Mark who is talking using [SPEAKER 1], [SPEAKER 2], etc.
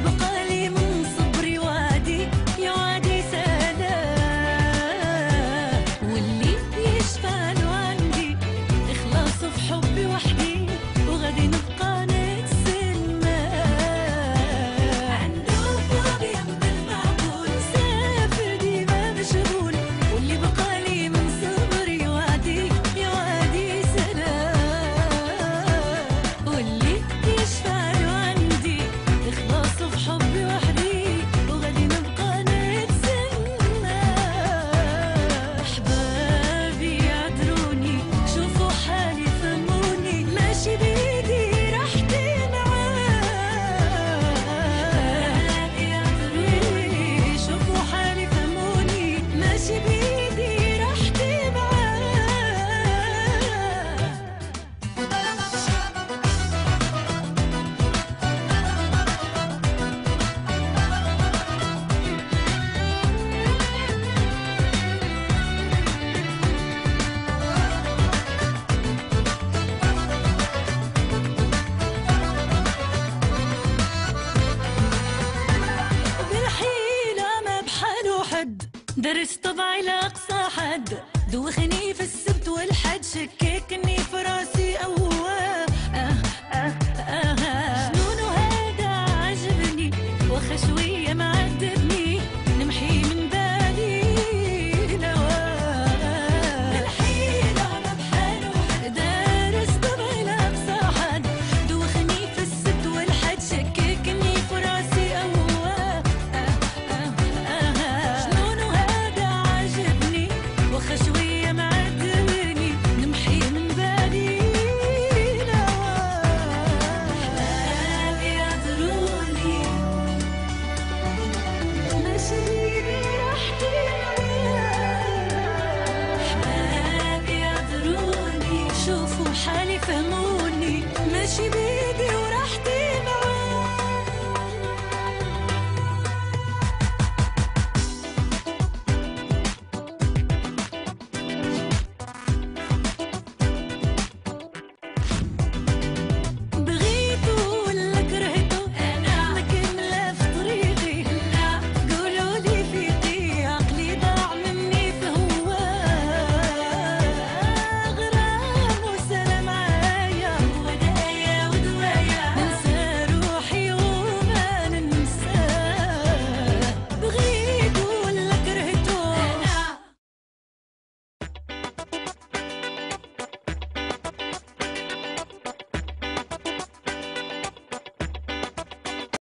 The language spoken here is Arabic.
[SPEAKER 1] بقالي من صبري وعدي يعادي سلام، واللي يشفع له عندي إخلاص في حبي وحدي، وغادي نبقى نتسلى. عنده طلب يبدا المعقول، سافر ديما مشغول، واللي بقالي من صبري وعدي يعادي سلام، واللي يشفع له عندي إخلاص في حبي وحدي، وغادي نبقى نتسلى. أحبابي يعذروني، شوفوا حالي فهموني، ماشي بيدي راحتي معاه. يعذروني، شوفوا حالي فهموني، ماشي بيدي راحتي معاه. بالحيلة ما بحاله حد، درس طبعي لأقصى حد، دوخني في السبت والحد، شككني في راسي أول